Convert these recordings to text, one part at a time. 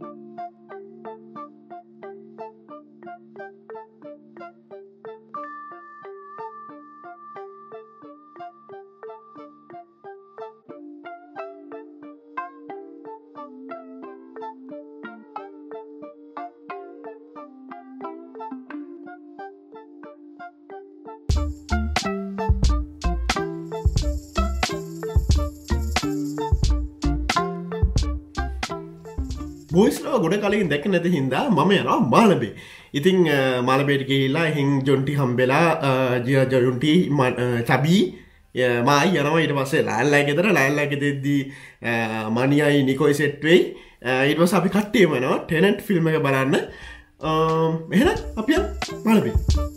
බොයිස්ලව ගොඩ කලින් දැක නැති හින්දා මම යනවා මාළඹේ. ඉතින් මාළඹේට ගිහිල්ලා හින් ජොන්ටි හම්බෙලා ජොන්ටි චබී මායි යනවා. ඊට පස්සේ ලෑල්ලා ගෙදර ලෑල්ලා ගෙදෙද්දී මනියයි නිකොයි සෙට් වෙයි. ඊට පස්සේ අපි කට්ටියම යනවා ටෙනන්ට් ෆිල්ම් එක බලන්න. එහෙනම් අපි යමු Malambe.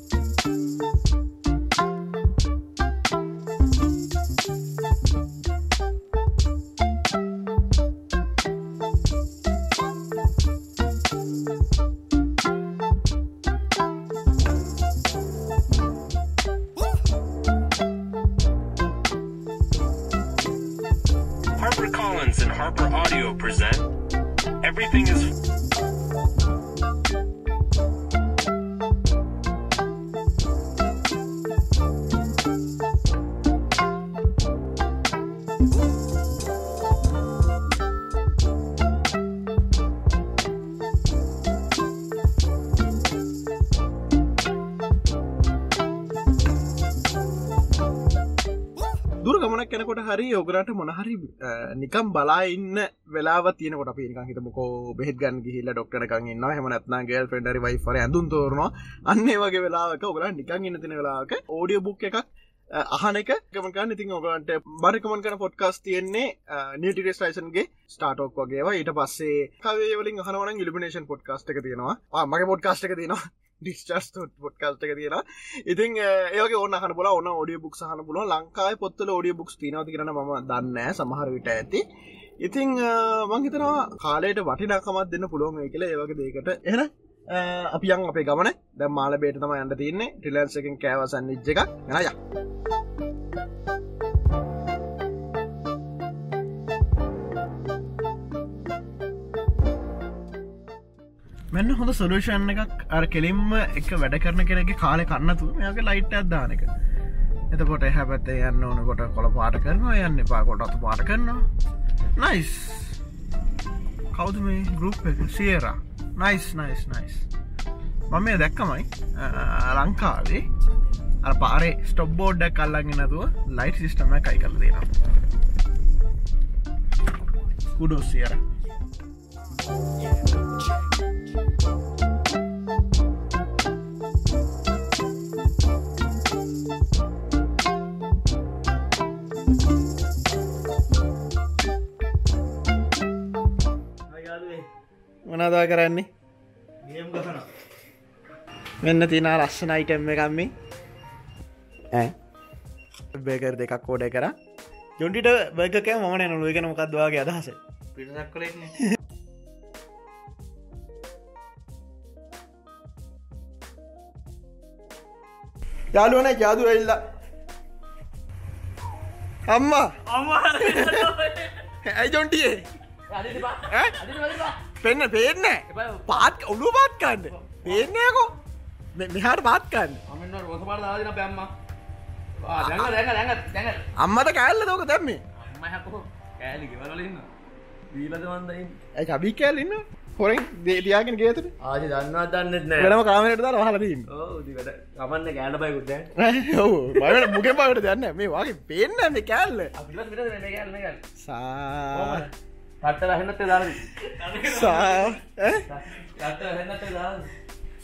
HarperCollins and Harper Audio present Everything is දුර ගමනක් යනකොට හරි ඔයගලන්ට මොන හරි නිකන් බලා ඉන්න වෙලාවක් තියෙනකොට අපි නිකන් හිතමුකෝ බෙහෙත් ගන්න ගිහිල්ලා ડોක්ටර් එකන් ඉන්නවා. එහෙම නැත්නම් ගර්ල්ෆ්‍රෙන්ඩ් හරි වයිෆ් හරි ඇඳුම් තෝරනවා. අන්න ඒ වගේ වෙලාවක ඔයගලන්ට නිකන් ඉන්න තියෙන වෙලාවක ඔඩියෝ බුක් එකක් අහන එක කමෙන්ට් කරන්න. ඉතින් ඔයගලන්ට මම රෙකමන්ඩ් කරන පොඩ්කාස්ට් තියෙන්නේ නියුට්‍රියස් ටයිසන්ගේ ස්ටාර්ට් ටෝක් වගේ ඒවා. ඊට පස්සේ කවේ වලින් අහනවා නම් ඉලිමිනේෂන් පොඩ්කාස්ට් එක තියෙනවා. මගේ පොඩ්කාස්ට් එක තියෙනවා. ඩිස්චාර්ජ් පොඩ්කාස්ට් එක තියෙනවා. ඉතින් ඒ වගේ ඕන අහන්න පුළුවන්. ඕන ඔඩියෝ බුක්ස් අහන්න පුළුවන්. ලංකාවේ පොත්වල ඔඩියෝ බුක්ස් තියෙනවද කියලා නම් මම දන්නේ නැහැ. සමහර විට ඇති. ඉතින් මම හිතනවා කාලයට වටිනාකමක් දෙන්න පුළුවන් වෙයි කියලා ඒ වගේ දෙයකට. එහෙනම් අපි යන් අපේ ගමන. දැන් මාළඹේට තමයි යන්න තියෙන්නේ. රිලයන්ස් එකෙන් කෑවා සැන්ඩ්විච් එකක්. එහෙනම් යන්න. මෙන්න හොඳ සොලියුෂන් එකක් අර කෙලින්ම එක වැඩ කරන කෙනෙක්ගේ කාලේ කන්නතු මෙයාගේ ලයිට් එකක් දාන එක. එතකොට එහා පැත්තේ යන්න ඕනකොට කොළ පාට කරනවා, යන්න එපා කොට අතු පාට කරනවා. නයිස්. කවුද මේ ගෲප් එක? සියරා. නයිස්. මම මේ දැක්කමයි ලංකාවේ අර පාරේ ස්ටොප් බෝඩ් එකක් අල්ලගෙන නැතුව ලයිට් සිස්ටම් එකයි කරලා දෙනවා. කුඩෝස් සියරා. මොනවද කරන්නේ? ගේම් ගහනවා. මෙන්න තියෙන ලස්සන අයිටම් එකක් මේ. බර්ගර් දෙකක් ඕඩර් කරා. ජොන්ටිට බර්ගර් කෑම මම නෑ. ඒක මොකක්ද ඔයාගේ අදහස? පිටසක් කළේ නේ. යාළුවනේ ජාදු ඇවිල්ලා. අම්මා ඇයි ජොන්ටියේ? පෙන්න පේන්නේ පාත් ඔළුව පාත් ගන්න. පේන්නේ නැකෝ. මෙහාට පාත් ගන්න. අම්මෙන් රොස පාට දාලා දෙන්න අපේ අම්මා. දැන් අම්මට කෑල්ලද ඔක දැම්මේ? අම්මා යකෝ කෑලි ගෙවල් වල ඉන්නවා. දීලාද මන් දැන් ඉන්නේ. ඇයි කබි කෑල්ල ඉන්නවා? හොරෙන් තියාගෙන ගිය ඇතුලේ. ආදි දන්නවත් දන්නෙත් නෑ. වෙනම කාමරේට දාලා වහලා තියෙන්නේ. ඔව් ඉතින් වැඩ කමන්නේ කෑල්ල බයකුත් දැන්. ඔව් බය වෙන මුගෙන් බයකට දැන් නෑ. මේ වාගේ පේන්නේ මේ කෑල්ල. අපිට පිටද මේ කෑල්ල. සා කට්ට වැහෙන්නත් ඒ දාලා දී. සා කට්ට වැහෙන්නත් ඒ දාලා දී.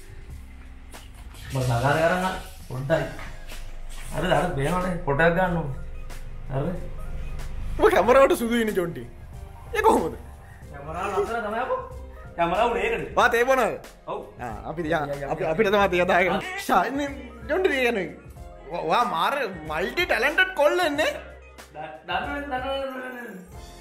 මම නගාර කරන්න පොඩ්ඩයි. හරිද? අර බේනවනේ ෆොටෝ ගන්න ඕනේ. හරිද? ඔබ කැමරාවට සුදු ඉන්නේ ජොන්ටි. ඒ කොහොමද? කැමරාව නතර තමයි අපෝ. කැමරාව උනේ ඒකනේ. වාත් ඒ මොනවද? ඔව්. අපිට තමයි තිය දාගෙන. ෂායින් ජොන්ටි කියන්නේ. වා මාර මල්ටි ටැලන්ටඩ් කොල්ලෙන්නේ. දන්නවද?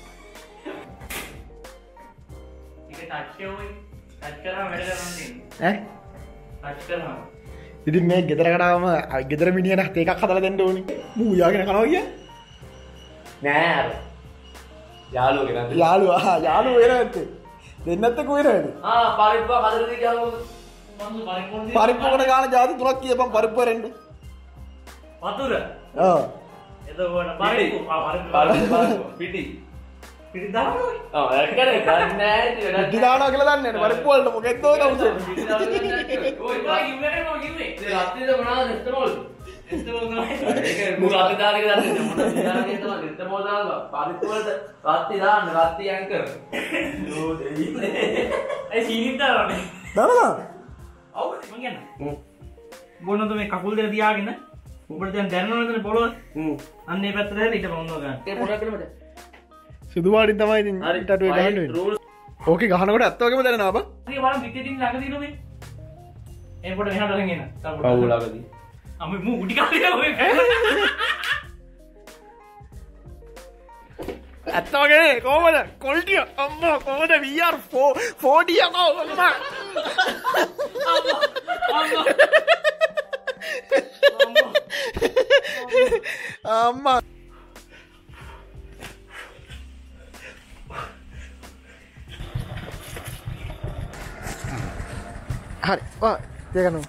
ඉතින් මේ ගෙදර කඩාවම ගෙදර මිනිහට එකක් හදලා දෙන්න ඕනේ. මූ යාගෙන කනවා කිය නෑ අර යාළුවෝ වෙනත් යාළුවා වෙනත් දෙන්නත් කොහෙරද? පරිප්පුව කදරදී කියවම මම පරිප්පුවකට ගාන જાති 3ක් කියපන් පරිප්පුව රෙන්න. වතුර. ඔව්. එතකොට පරිප්පුව පිටි දානවා. ඒක කරේ ගන්න නැහැ ඉතින්. පිටි දානවා කියලා දන්නේ නැහැ. පරිප්පුව වලට මොකෙද්ද ඔය දවසේ? පිටි දානවා කියන්නේ. ඔය කිව්වේ නෝ කිව්වේ. ඒ රත්තිද මොනවාද එස්තමෝල්. එස්තමෝල් නෑ. ඒක මුල අපි දාලා කියලා දන්නේ මොනවද දාන්නේ තමයි. එස්තමෝල් දානවා. පරිප්පුව වලට රත්ති දාන්න රත්ති ඇන්කර්. ඕ දෙයිනේ. ඒ සීනිත් දානනේ. දානවා. ඔව් මං කියන්න. බොන්නද මේ කකුල් දෙක තියාගෙන උඹට දැන් දැනනවද පොළොව? අන්න ඒ පැත්තට හැරි ඊට පොන්නව ගන්න. ඒ පොඩක් කරමද? සුදු පාටින් තමයි ඉතින් ටටුවේ ගහන්න වෙන්නේ. ඕකේ ගහනකොට ඇත්ත වගේම දැනෙනවා බං. හරි බලන්න පිටේ තින් ළඟ තියෙන මේ. ඒ පොඩ මෙහාට අරන් එන්න. කවු ළඟදී. අම්මේ මූ උඩි කාලේ ඔය. ඇත්ත වගේ කොහමද? ක්වොලිටිය අම්මා කොහමද VR 4D යකෝ අම්මා. අම්මා හරි වා දෙකනු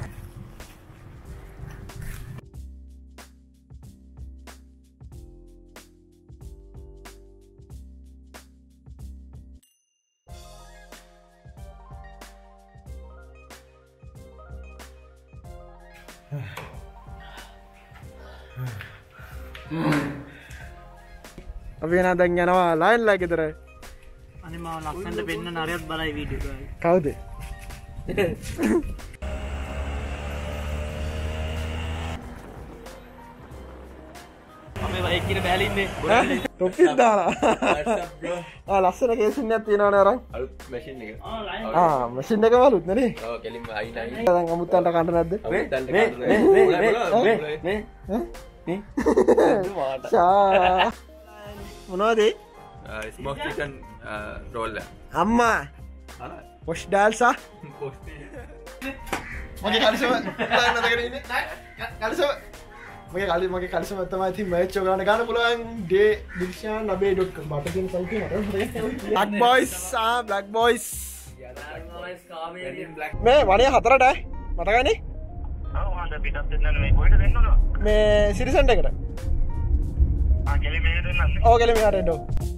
අපි එන දැන් යනවා ලයින් ලා ගෙදර. අනේ මම ලස්සනට පෙන්න නරයත් බලයි වීඩියෝ එක. කවුද? අපි බයික් ඉර බෑලි ඉන්නේ. ටොප්පිස් දාලා. ලස්සන කේසින් එකක් තියෙනවනේ අරන්. අලුත් මැෂින් එක. මැෂින් එක වලුත් නේ. ඔව් කෙලින්ම අයින් අයින්. දැන් අමුත්තන්ට කන්න නැද්ද? මොනවද? ස්මෝක් චිකන් රෝල් එක. අම්මා පොෂ් ඩාල්සා මගේ කලිසම නැතගෙන ඉන්නේ කලිසම මගේ කලිසම තමයි ඉතින් මැච් එක ගන්න පුළුවන් dilishan.com මට තියෙන සෞඛ්‍ය මට black boys black boys මේ වණේ 4ට මතකයිනේ ඔව් හන්ද පිටත් දෙන්න මේ කොහෙද දෙන්න ඕන මේ සිරිසන්ට් එකට ගෙලි මෙහෙ දෙන්නන්නේ ඔව් ගෙලි මෙහාට එන්න ඕන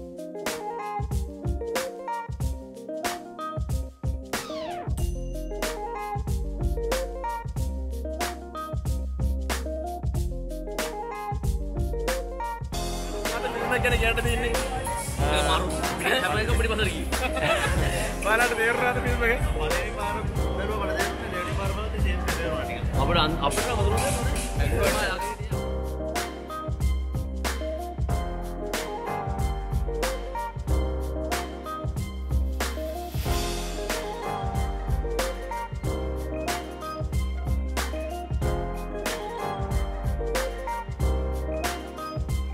ගැන කියන්න තියෙන්නේ මාරු හැම එකම පිටිපස්සට ගියේ බලන්න තේරුණාද ෆිල්ම් එක අපිට හඳුනගන්න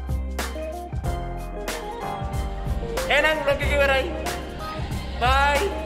එහෙනම් vlog එක ඉවරයි bye